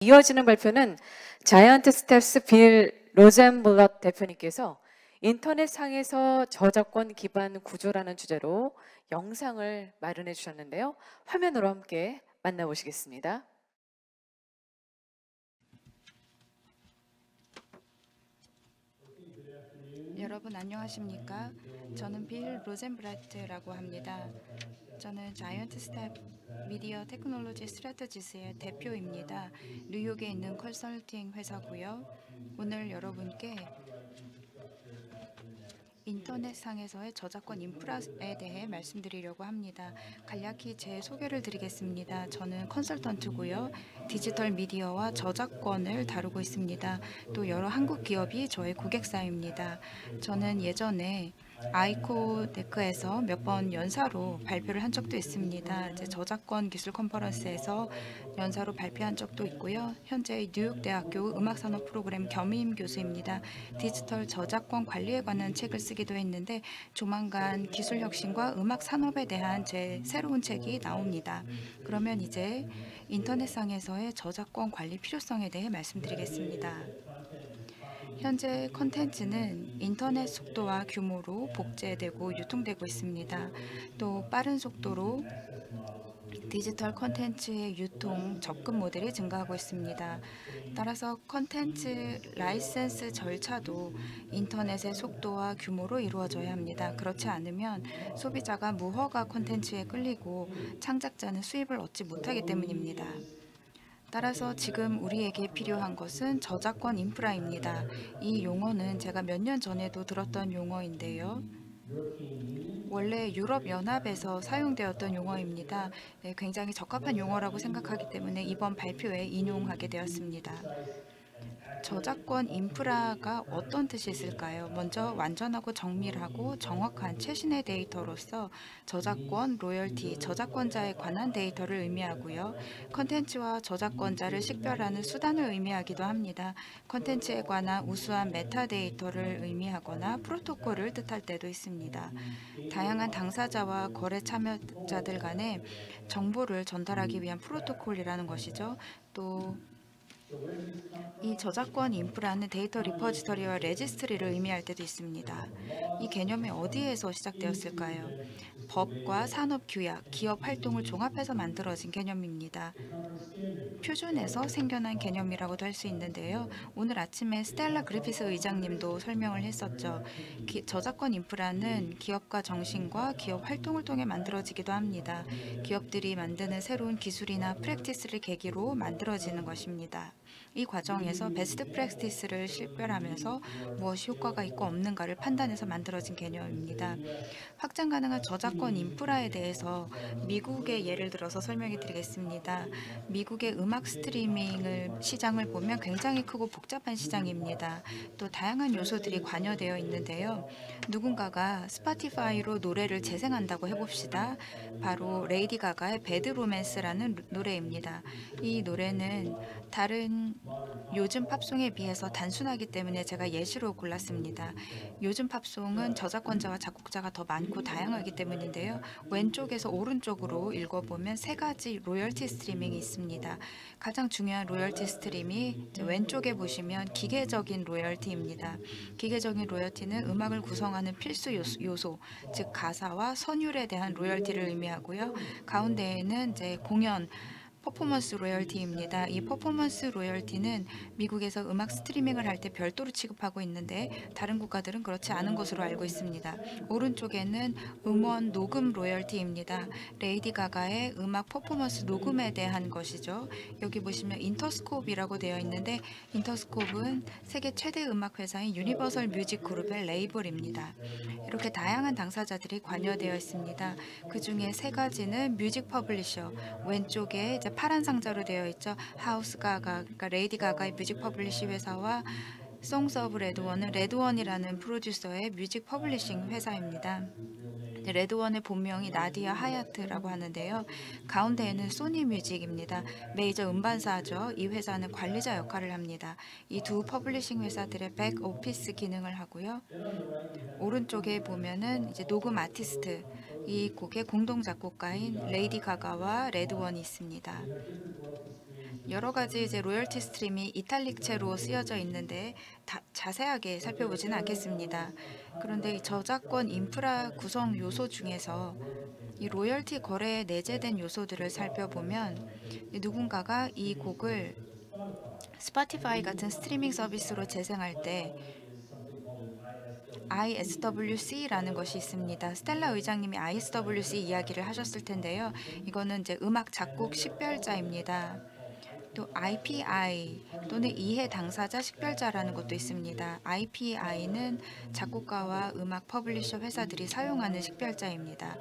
이어지는 발표는 자이언트 스텝스 빌 로젠블럿 대표님께서 인터넷상에서 저작권 기반 구조라는 주제로 영상을 마련해 주셨는데요. 화면으로 함께 만나보시겠습니다. 여러분 안녕하십니까? 저는 빌 로젠브라트라고 합니다. 저는 자이언트 스텝 미디어 테크놀로지 스트래티지스의 대표입니다. 뉴욕에 있는 컨설팅 회사고요. 오늘 여러분께 인터넷상에서의 저작권 인프라에 대해 말씀드리려고 합니다. 간략히 제 소개를 드리겠습니다. 저는 컨설턴트고요. 디지털 미디어와 저작권을 다루고 있습니다. 또 여러 한국 기업이 저의 고객사입니다. 저는 예전에 아이코데크에서 몇 번 연사로 발표를 한 적도 있습니다. 이제 저작권 기술 컨퍼런스에서 연사로 발표한 적도 있고요. 현재 뉴욕대학교 음악산업 프로그램 겸임 교수입니다. 디지털 저작권 관리에 관한 책을 쓰기도 했는데 조만간 기술 혁신과 음악 산업에 대한 제 새로운 책이 나옵니다. 그러면 이제 인터넷상에서의 저작권 관리 필요성에 대해 말씀드리겠습니다. 현재 컨텐츠는 인터넷 속도와 규모로 복제되고 유통되고 있습니다. 또 빠른 속도로 디지털 컨텐츠의 유통, 접근 모델이 증가하고 있습니다. 따라서 컨텐츠 라이센스 절차도 인터넷의 속도와 규모로 이루어져야 합니다. 그렇지 않으면 소비자가 무허가 컨텐츠에 끌리고 창작자는 수입을 얻지 못하기 때문입니다. 따라서 지금 우리에게 필요한 것은 저작권 인프라입니다. 이 용어는 제가 몇 년 전에도 들었던 용어인데요. 원래 유럽연합에서 사용되었던 용어입니다. 네, 굉장히 적합한 용어라고 생각하기 때문에 이번 발표에 인용하게 되었습니다. 저작권 인프라가 어떤 뜻이 있을까요? 먼저 완전하고 정밀하고 정확한 최신의 데이터로서 저작권, 로열티, 저작권자에 관한 데이터를 의미하고요. 컨텐츠와 저작권자를 식별하는 수단을 의미하기도 합니다. 컨텐츠에 관한 우수한 메타데이터를 의미하거나 프로토콜을 뜻할 때도 있습니다. 다양한 당사자와 거래 참여자들 간에 정보를 전달하기 위한 프로토콜이라는 것이죠. 또 이 저작권 인프라는 데이터 리포지터리와 레지스트리를 의미할 때도 있습니다. 이 개념이 어디에서 시작되었을까요? 법과 산업 규약, 기업 활동을 종합해서 만들어진 개념입니다. 표준에서 생겨난 개념이라고도 할 수 있는데요. 오늘 아침에 스텔라 그리피스 의장님도 설명을 했었죠. 저작권 인프라는 기업가 정신과 기업 활동을 통해 만들어지기도 합니다. 기업들이 만드는 새로운 기술이나 프랙티스를 계기로 만들어지는 것입니다. 이 과정에서 베스트 프랙티스를 식별하면서 무엇이 효과가 있고 없는가를 판단해서 만들어진 개념입니다. 확장 가능한 저작권 인프라에 대해서 미국의 예를 들어서 설명해 드리겠습니다. 미국의 음악 스트리밍을 시장을 보면 굉장히 크고 복잡한 시장입니다. 또 다양한 요소들이 관여되어 있는데요. 누군가가 스파티파이로 노래를 재생한다고 해봅시다. 바로 레이디 가가의 배드 로맨스라는 노래입니다. 이 노래는 다른 요즘 팝송에 비해서 단순하기 때문에 제가 예시로 골랐습니다. 요즘 팝송은 저작권자와 작곡자가 더 많고 다양하기 때문인데요. 왼쪽에서 오른쪽으로 읽어보면 세 가지 로열티 스트리밍이 있습니다. 가장 중요한 로열티 스트림이 왼쪽에 보시면 기계적인 로열티입니다. 기계적인 로열티는 음악을 구성하는 필수 요소, 즉 가사와 선율에 대한 로열티를 의미하고요. 가운데에는 이제 공연, 퍼포먼스 로열티입니다. 이 퍼포먼스 로열티는 미국에서 음악 스트리밍을 할 때 별도로 취급하고 있는데 다른 국가들은 그렇지 않은 것으로 알고 있습니다. 오른쪽에는 음원 녹음 로열티입니다. 레이디 가가의 음악 퍼포먼스 녹음에 대한 것이죠. 여기 보시면 인터스코프이라고 되어 있는데 인터스코프는 세계 최대 음악 회사인 유니버설 뮤직 그룹의 레이블입니다. 이렇게 다양한 당사자들이 관여되어 있습니다. 그 중에 세 가지는 뮤직 퍼블리셔, 왼쪽에 이제 파란 상자로 되어 있죠. 하우스 가가, 그러니까 레이디 가가의 뮤직 퍼블리시 회사와 송스 오브 레드원은 레드원이라는 프로듀서의 뮤직 퍼블리싱 회사입니다. 레드원의 본명이 나디아 하야트라고 하는데요. 가운데에는 소니 뮤직입니다. 메이저 음반사죠. 이 회사는 관리자 역할을 합니다. 이 두 퍼블리싱 회사들의 백 오피스 기능을 하고요. 오른쪽에 보면은 이제 녹음 아티스트, 이 곡의 공동 작곡가인 레이디 가가와 레드원이 있습니다. 여러 가지 이제 로열티 스트림이 이탈릭체로 쓰여져 있는데 자세하게 살펴보지는 않겠습니다. 그런데 이 저작권 인프라 구성 요소 중에서 이 로열티 거래에 내재된 요소들을 살펴보면 누군가가 이 곡을 스포티파이 같은 스트리밍 서비스로 재생할 때 ISWC라는 것이 있습니다. 스텔라 의장님이 ISWC 이야기를 하셨을 텐데요. 이거는 이제 음악 작곡 식별자입니다. 또 IPI 또는 이해 당사자 식별자라는 것도 있습니다. IPI는 작곡가와 음악 퍼블리셔 회사들이 사용하는 식별자입니다.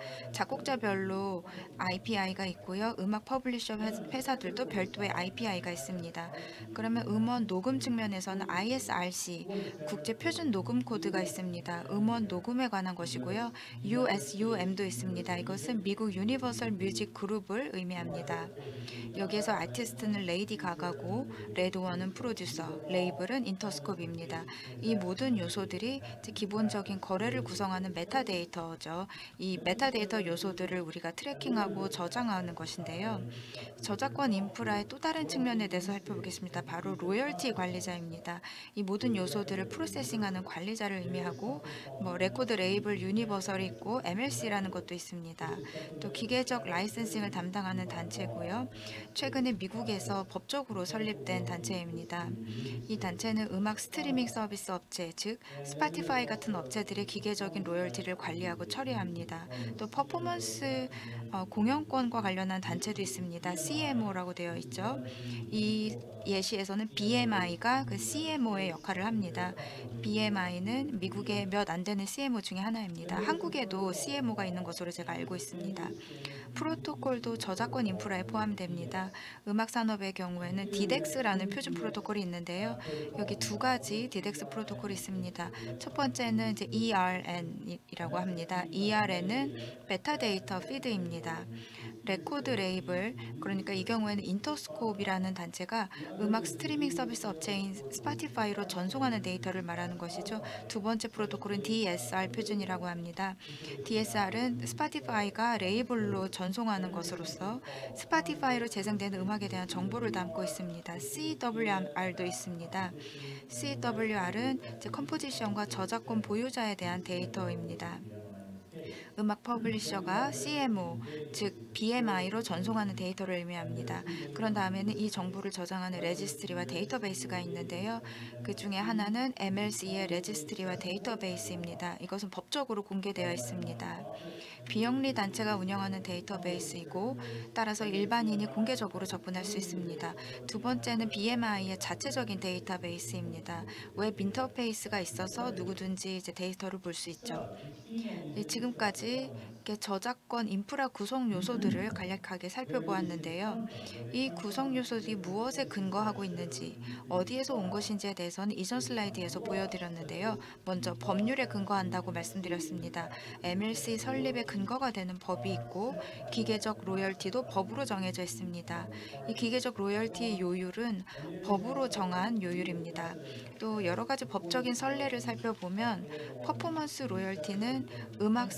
작곡자별로 IPI가 있고요. 음악 퍼블리셔 회사들도 별도의 IPI가 있습니다. 그러면 음원 녹음 측면에서는 ISRC 국제 표준 녹음 코드가 있습니다. 음원 녹음에 관한 것이고요. USUM도 있습니다. 이것은 미국 유니버설 뮤직 그룹을 의미합니다. 여기에서 아티스트는 레이디 가가고 레드원은 프로듀서, 레이블은 인터스코프입니다. 이 모든 요소들이 기본적인 거래를 구성하는 메타데이터죠. 이 메타데이터 요소들을 우리가 트래킹하고 저장하는 것인데요. 저작권 인프라의 또 다른 측면에 대해서 살펴보겠습니다. 바로 로열티 관리자입니다. 이 모든 요소들을 프로세싱하는 관리자를 의미하고 레코드 레이블 유니버설이 있고 MLC라는 것도 있습니다. 또 기계적 라이센싱을 담당하는 단체고요. 최근에 미국에서 법적으로 설립된 단체입니다. 이 단체는 음악 스트리밍 서비스 업체, 즉 스포티파이 같은 업체들의 기계적인 로열티를 관리하고 처리합니다. 또 퍼포먼스 공연권과 관련한 단체도 있습니다. CMO라고 되어 있죠. 이 예시에서는 BMI가 그 CMO의 역할을 합니다. BMI는 미국의 몇 안 되는 CMO 중에 하나입니다. 한국에도 CMO가 있는 것으로 제가 알고 있습니다. 프로토콜도 저작권 인프라에 포함됩니다. 음악 산업의 경우에는 디덱스라는 표준 프로토콜이 있는데요. 여기 두 가지 디덱스 프로토콜이 있습니다. 첫 번째는 이제 ERN이라고 합니다. ERN은 메타데이터 피드입니다. 레코드 레이블, 그러니까 이 경우에는 인터스코프이라는 단체가 음악 스트리밍 서비스 업체인 스포티파이로 전송하는 데이터를 말하는 것이죠. 두 번째 프로토콜은 DSR 표준이라고 합니다. DSR은 스포티파이가 레이블로 전송하는 것으로서 스포티파이로 재생되는 음악에 대한 정보를 담고 있습니다. CWR도 있습니다. CWR은 컴포지션과 저작권 보유자에 대한 데이터입니다. 음악 퍼블리셔가 CMO, 즉 BMI로 전송하는 데이터를 의미합니다. 그런 다음에는 이 정보를 저장하는 레지스트리와 데이터베이스가 있는데요. 그 중에 하나는 MLC의 레지스트리와 데이터베이스입니다. 이것은 법적으로 공개되어 있습니다. 비영리 단체가 운영하는 데이터베이스이고 따라서 일반인이 공개적으로 접근할 수 있습니다. 두 번째는 BMI의 자체적인 데이터베이스입니다. 웹 인터페이스가 있어서 누구든지 이제 데이터를 볼 수 있죠. 지금까지 저작권 인프라 구성 요소들을 간략하게 살펴보았는데요. 이 구성 요소들이 무엇에 근거하고 있는지, 어디에서 온 것인지에 대해서는 이전 슬라이드에서 보여드렸는데요. 먼저 법률에 근거한다고 말씀드렸습니다. MLC 설립에 근거가 되는 법이 있고 기계적 로열티도 법으로 정해져 있습니다. 이 기계적 로열티의 요율은 법으로 정한 요율입니다. 또 여러 가지 법적인 선례를 살펴보면 퍼포먼스 로열티는 음악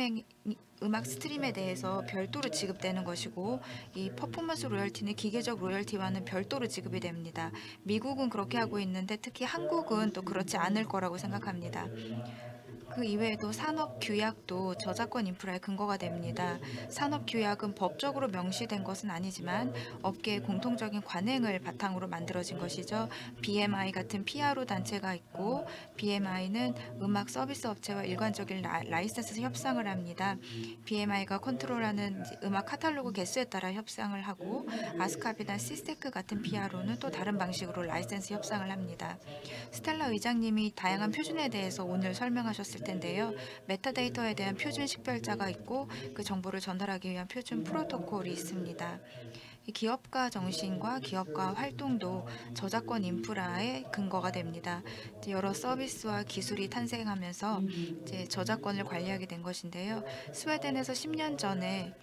스트림에 대해서 별도로 지급되는 것이고 이 퍼포먼스 로열티는 기계적 로열티와는 별도로 지급이 됩니다. 미국은 그렇게 하고 있는데 특히 한국은 또 그렇지 않을 거라고 생각합니다. 그 이외에도 산업규약도 저작권 인프라의 근거가 됩니다. 산업규약은 법적으로 명시된 것은 아니지만 업계의 공통적인 관행을 바탕으로 만들어진 것이죠. BMI 같은 PRO 단체가 있고 BMI는 음악 서비스 업체와 일관적인 라이센스 협상을 합니다. BMI가 컨트롤하는 음악 카탈로그 개수에 따라 협상을 하고 아스캅이나 시스테크 같은 PRO는 또 다른 방식으로 라이센스 협상을 합니다. 스텔라 의장님이 다양한 표준에 대해서 오늘 설명하셨을 텐데요. 메타데이터에 대한 표준 식별자가 있고 그 정보를 전달하기 위한 표준 프로토콜이 있습니다. 기업가 정신과 기업가 활동도 저작권 인프라의 근거가 됩니다. 여러 서비스와 기술이 탄생하면서 저작권을 관리하게 된 것인데요. 스웨덴에서 10년 전에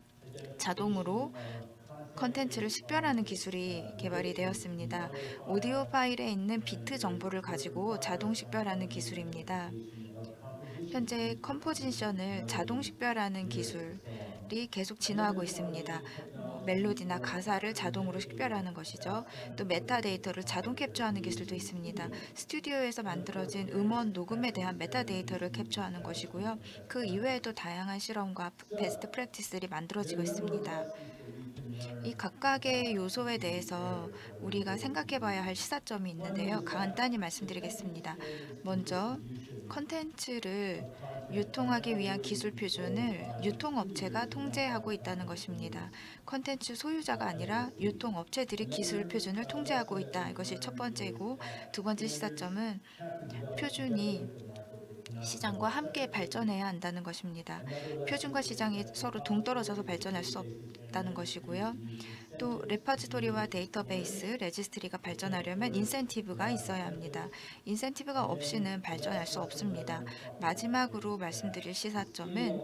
자동으로 컨텐츠를 식별하는 기술이 개발이 되었습니다. 오디오 파일에 있는 비트 정보를 가지고 자동 식별하는 기술입니다. 현재 컴포지션을 자동 식별하는 기술, 계속 진화하고 있습니다. 멜로디나 가사를 자동으로 식별하는 것이죠. 또 메타데이터를 자동 캡처하는 기술도 있습니다. 스튜디오에서 만들어진 음원 녹음에 대한 메타데이터를 캡처하는 것이고요. 그 이외에도 다양한 실험과 베스트 프랙티스들이 만들어지고 있습니다. 이 각각의 요소에 대해서 우리가 생각해 봐야 할 시사점이 있는데요. 간단히 말씀드리겠습니다. 먼저 컨텐츠를 유통하기 위한 기술 표준을 유통업체가 통제하고 있다는 것입니다. 컨텐츠 소유자가 아니라 유통업체들이 기술 표준을 통제하고 있다. 이것이 첫 번째고, 두 번째 시사점은 표준이 시장과 함께 발전해야 한다는 것입니다. 표준과 시장이 서로 동떨어져서 발전할 수 없다는 것이고요. 또 레퍼지토리와 데이터베이스, 레지스트리가 발전하려면 인센티브가 있어야 합니다. 인센티브가 없이는 발전할 수 없습니다. 마지막으로 말씀드릴 시사점은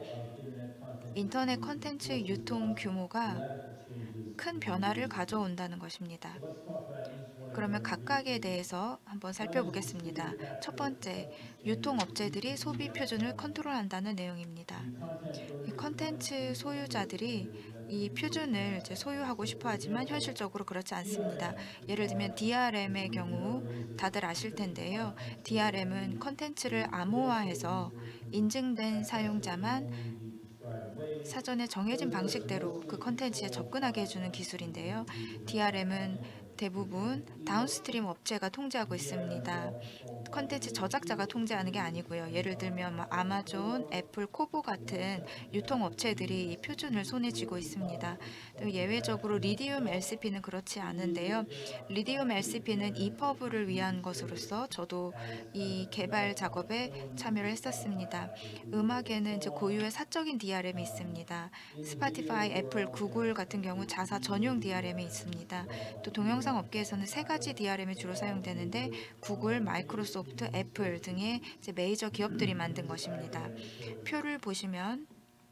인터넷 콘텐츠 유통 규모가 큰 변화를 가져온다는 것입니다. 그러면 각각에 대해서 한번 살펴보겠습니다. 첫 번째, 유통업체들이 소비 표준을 컨트롤한다는 내용입니다. 이 컨텐츠 소유자들이 이 표준을 이제 소유하고 싶어 하지만 현실적으로 그렇지 않습니다. 예를 들면 DRM의 경우 다들 아실 텐데요. DRM은 컨텐츠를 암호화해서 인증된 사용자만 사전에 정해진 방식대로 그 컨텐츠에 접근하게 해주는 기술인데요. DRM은 대부분 다운스트림 업체가 통제하고 있습니다. 컨텐츠 저작자가 통제하는 게 아니고요. 예를 들면 아마존, 애플, 코보 같은 유통업체들이 이 표준을 손에 쥐고 있습니다. 또 예외적으로 리디움 LCP는 그렇지 않은데요. 리디움 LCP는 EPUB를 위한 것으로서 저도 이 개발 작업에 참여를 했었습니다. 음악에는 이제 고유의 사적인 DRM이 있습니다. 스파티파이, 애플, 구글 같은 경우 자사 전용 DRM이 있습니다. 또 동영상 업계에서는 세 가지 DRM이 주로 사용되는데 구글, 마이크로소프트, 애플 등의 이제 메이저 기업들이 만든 것입니다. 표를 보시면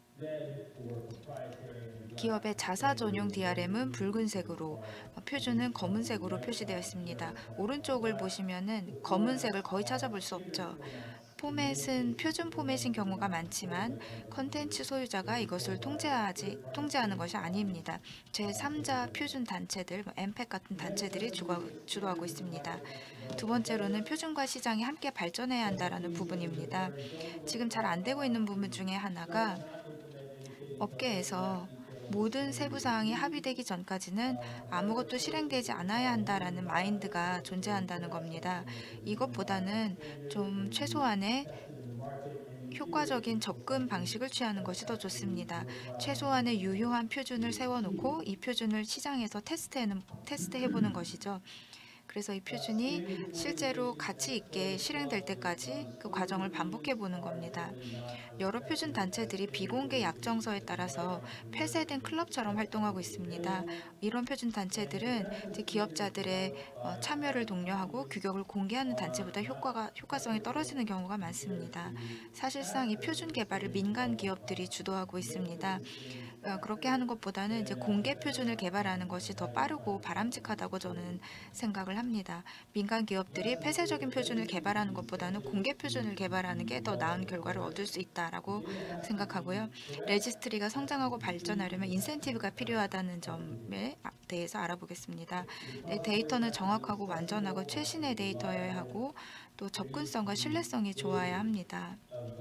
기업의 자사 전용 DRM은 붉은색으로, 표준은 검은색으로 표시되어 있습니다. 오른쪽을 보시면은 검은색을 거의 찾아볼 수 없죠. 포맷은 표준 포맷인 경우가 많지만 컨텐츠 소유자가 이것을 통제하는 것이 아닙니다. 제3자 표준 단체들, 엠팩 같은 단체들이 주도하고 있습니다. 두 번째로는 표준과 시장이 함께 발전해야 한다는 부분입니다. 지금 잘 안 되고 있는 부분 중에 하나가 업계에서 모든 세부 사항이 합의되기 전까지는 아무것도 실행되지 않아야 한다라는 마인드가 존재한다는 겁니다. 이것보다는 좀 최소한의 효과적인 접근 방식을 취하는 것이 더 좋습니다. 최소한의 유효한 표준을 세워놓고 이 표준을 시장에서 테스트해보는 것이죠. 그래서 이 표준이 실제로 가치 있게 실행될 때까지 그 과정을 반복해 보는 겁니다. 여러 표준 단체들이 비공개 약정서에 따라서 폐쇄된 클럽처럼 활동하고 있습니다. 이런 표준 단체들은 이제 기업자들의 참여를 독려하고 규격을 공개하는 단체보다 효과성이 떨어지는 경우가 많습니다. 사실상 이 표준 개발을 민간 기업들이 주도하고 있습니다. 그렇게 하는 것보다는 이제 공개 표준을 개발하는 것이 더 빠르고 바람직하다고 저는 생각을 합니다. 민간 기업들이 폐쇄적인 표준을 개발하는 것보다는 공개 표준을 개발하는 게 더 나은 결과를 얻을 수 있다라고 생각하고요. 레지스트리가 성장하고 발전하려면 인센티브가 필요하다는 점에 대해서 알아보겠습니다. 데이터는 정확하고 완전하고 최신의 데이터여야 하고 또 접근성과 신뢰성이 좋아야 합니다.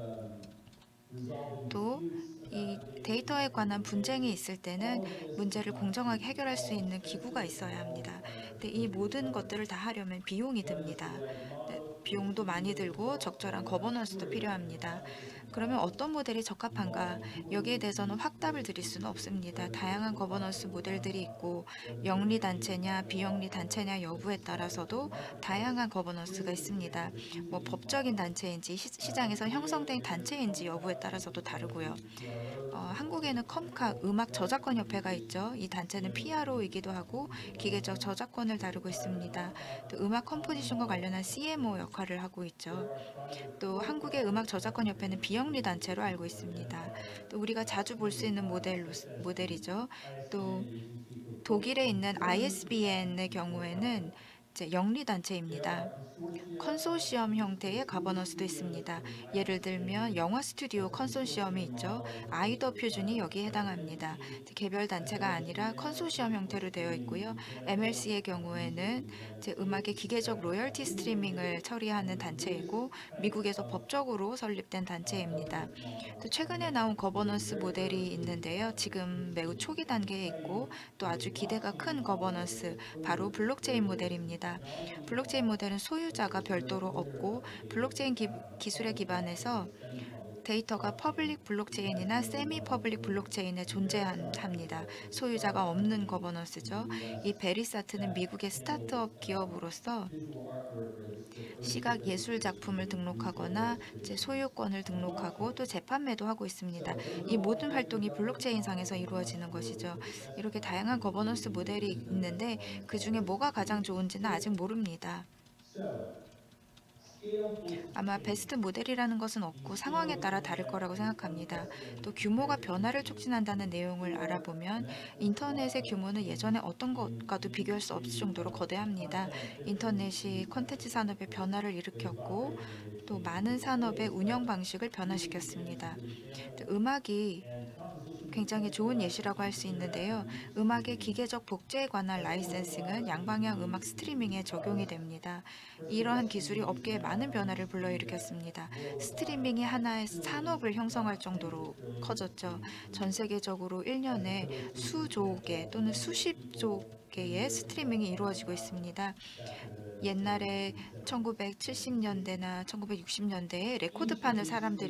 또 이 데이터에 관한 분쟁이 있을 때는 문제를 공정하게 해결할 수 있는 기구가 있어야 합니다. 근데 이 모든 것들을 다 하려면 비용이 듭니다. 비용도 많이 들고 적절한 거버넌스도 필요합니다. 그러면 어떤 모델이 적합한가? 여기에 대해서는 확답을 드릴 수는 없습니다. 다양한 거버넌스 모델들이 있고 영리단체냐 비영리단체냐 여부에 따라서도 다양한 거버넌스가 있습니다. 법적인 단체인지 시장에서 형성된 단체인지 여부에 따라서도 다르고요. 한국에는 컴카 음악 저작권 협회가 있죠. 이 단체는 PRO이기도 하고 기계적 저작권을 다루고 있습니다. 또 음악 컴포지션과 관련한 CMO 역할을 하고 있죠. 또 한국의 음악 저작권 협회는 비영리 단체로 알고 있습니다. 또 우리가 자주 볼 수 있는 모델이죠. 또 독일에 있는 ISBN의 경우에는 영리단체입니다. 컨소시엄 형태의 가버넌스도 있습니다. 예를 들면 영화 스튜디오 컨소시엄이 있죠. 아이더 표준이 여기에 해당합니다. 개별 단체가 아니라 컨소시엄 형태로 되어 있고요. MLC의 경우에는 음악의 기계적 로열티 스트리밍을 처리하는 단체이고 미국에서 법적으로 설립된 단체입니다. 또 최근에 나온 거버넌스 모델이 있는데요. 지금 매우 초기 단계에 있고 또 아주 기대가 큰 거버넌스, 바로 블록체인 모델입니다. 블록체인 모델은 소유자가 별도로 없고 블록체인 기술에 기반해서 데이터가 퍼블릭 블록체인이나 세미 퍼블릭 블록체인에 존재합니다. 소유자가 없는 거버넌스죠. 이 베리사트는 미국의 스타트업 기업으로서 시각 예술 작품을 등록하거나 소유권을 등록하고 또 재판매도 하고 있습니다. 이 모든 활동이 블록체인 상에서 이루어지는 것이죠. 이렇게 다양한 거버넌스 모델이 있는데 그 중에 뭐가 가장 좋은지는 아직 모릅니다. 아마 베스트 모델이라는 것은 없고 상황에 따라 다를 거라고 생각합니다. 또 규모가 변화를 촉진한다는 내용을 알아보면 인터넷의 규모는 예전에 어떤 것과도 비교할 수 없을 정도로 거대합니다. 인터넷이 콘텐츠 산업의 변화를 일으켰고 또 많은 산업의 운영 방식을 변화시켰습니다. 음악이 굉장히 좋은 예시라고 할 수 있는데요. 음악의 기계적 복제에 관한 라이센싱은 양방향 음악 스트리밍에 적용이 됩니다. 이러한 기술이 업계에 많은 변화를 불러일으켰습니다. 스트리밍이 하나의 산업을 형성할 정도로 커졌죠. 전 세계적으로 1년에 수조 개 또는 수십조 개의 스트리밍이 이루어지고 있습니다. 옛날에 1970년대나 1960년대에 레코드판을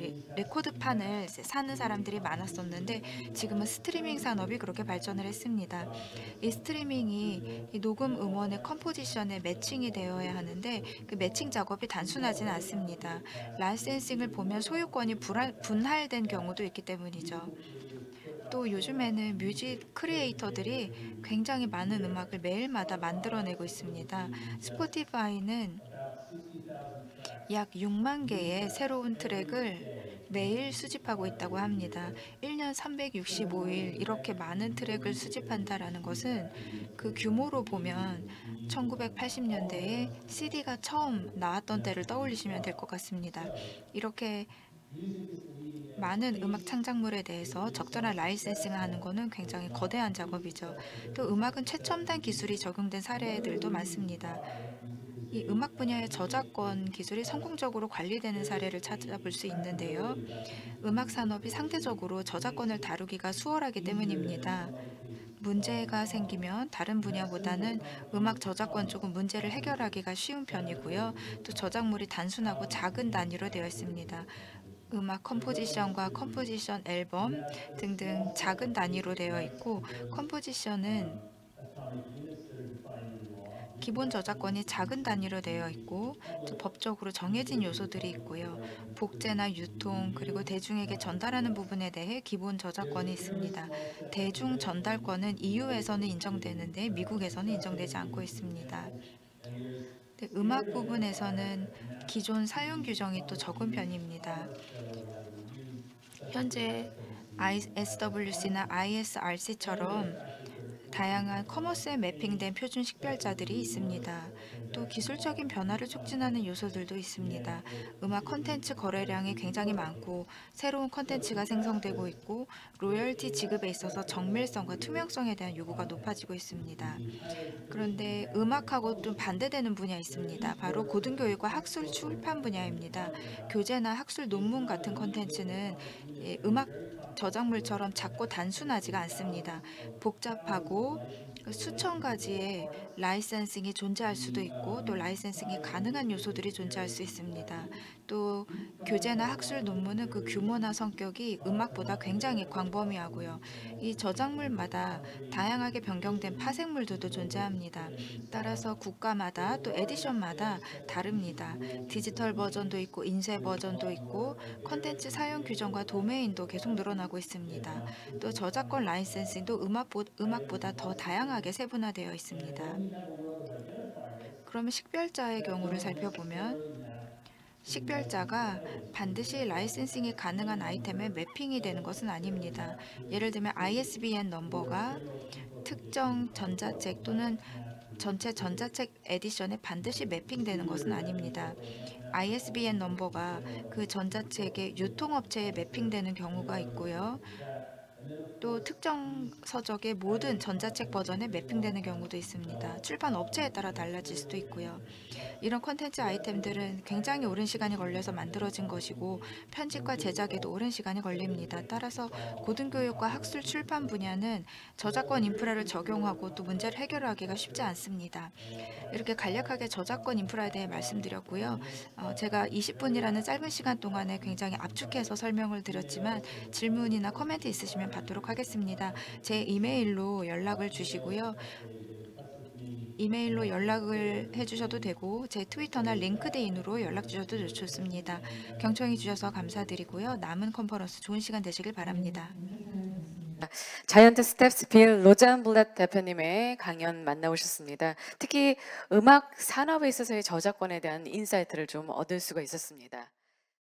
사는 사람들이 많았었는데 지금은 스트리밍 산업이 그렇게 발전을 했습니다. 이 스트리밍이 이 녹음 음원의 컴포지션에 매칭이 되어야 하는데 그 매칭 작업이 단순하지는 않습니다. 라이센싱을 보면 소유권이 분할된 경우도 있기 때문이죠. 또 요즘에는 뮤직 크리에이터들이 굉장히 많은 음악을 매일마다 만들어내고 있습니다. 스포티파이는 약 6만 개의 새로운 트랙을 매일 수집하고 있다고 합니다. 1년 365일 이렇게 많은 트랙을 수집한다라는 것은 그 규모로 보면 1980년대에 CD가 처음 나왔던 때를 떠올리시면 될 것 같습니다. 이렇게 많은 음악 창작물에 대해서 적절한 라이센싱을 하는 것은 굉장히 거대한 작업이죠. 또 음악은 최첨단 기술이 적용된 사례들도 많습니다. 이 음악 분야의 저작권 기술이 성공적으로 관리되는 사례를 찾아볼 수 있는데요. 음악 산업이 상대적으로 저작권을 다루기가 수월하기 때문입니다. 문제가 생기면 다른 분야보다는 음악 저작권 쪽은 문제를 해결하기가 쉬운 편이고요. 또 저작물이 단순하고 작은 단위로 되어 있습니다. 음악 컴포지션과 컴포지션 앨범 등등 작은 단위로 되어 있고 컴포지션은 기본 저작권이 작은 단위로 되어 있고 또 법적으로 정해진 요소들이 있고요. 복제나 유통 그리고 대중에게 전달하는 부분에 대해 기본 저작권이 있습니다. 대중 전달권은 EU에서는 인정되는데 미국에서는 인정되지 않고 있습니다. 음악 부분에서는 기존 사용 규정이 또 적은 편입니다. 현재 SWC나 ISRC처럼 다양한 커머스에 매핑된 표준 식별자들이 있습니다. 또 기술적인 변화를 촉진하는 요소들도 있습니다. 음악 콘텐츠 거래량이 굉장히 많고 새로운 콘텐츠가 생성되고 있고 로열티 지급에 있어서 정밀성과 투명성에 대한 요구가 높아지고 있습니다. 그런데 음악하고 좀 반대되는 분야 있습니다. 바로 고등교육과 학술 출판 분야입니다. 교재나 학술 논문 같은 콘텐츠는 음악 저작물처럼 작고 단순하지가 않습니다. 복잡하고 수천 가지의 라이센싱이 존재할 수도 있고 또 라이센싱이 가능한 요소들이 존재할 수 있습니다. 또 교재나 학술 논문은 그 규모나 성격이 음악보다 굉장히 광범위하고요. 이 저작물마다 다양하게 변경된 파생물들도 존재합니다. 따라서 국가마다 또 에디션마다 다릅니다. 디지털 버전도 있고 인쇄 버전도 있고 콘텐츠 사용 규정과 도메인도 계속 늘어나고 있습니다. 또 저작권 라이센싱도 음악보다 더 다양하게 세분화되어 있습니다. 그러면 식별자의 경우를 살펴보면 식별자가 반드시 라이센싱이 가능한 아이템에 매핑이 되는 것은 아닙니다. 예를 들면 ISBN 넘버가 특정 전자책 또는 전체 전자책 에디션에 반드시 매핑되는 것은 아닙니다. ISBN 넘버가 그 전자책의 유통업체에 매핑되는 경우가 있고요. 또 특정 서적의 모든 전자책 버전에 매핑되는 경우도 있습니다. 출판 업체에 따라 달라질 수도 있고요. 이런 콘텐츠 아이템들은 굉장히 오랜 시간이 걸려서 만들어진 것이고 편집과 제작에도 오랜 시간이 걸립니다. 따라서 고등교육과 학술 출판 분야는 저작권 인프라를 적용하고 또 문제를 해결하기가 쉽지 않습니다. 이렇게 간략하게 저작권 인프라에 대해 말씀드렸고요. 제가 20분이라는 짧은 시간 동안에 굉장히 압축해서 설명을 드렸지만 질문이나 코멘트 있으시면 받도록 하겠습니다. 제 이메일로 연락을 주시고요. 이메일로 연락을 해주셔도 되고 제 트위터나 링크드인으로 연락 주셔도 좋습니다. 경청해 주셔서 감사드리고요. 남은 컨퍼런스 좋은 시간 되시길 바랍니다. 자이언트 스텝스 빌 로젠블렛 대표님의 강연 만나오셨습니다. 특히 음악 산업에 있어서의 저작권에 대한 인사이트를 좀 얻을 수가 있었습니다.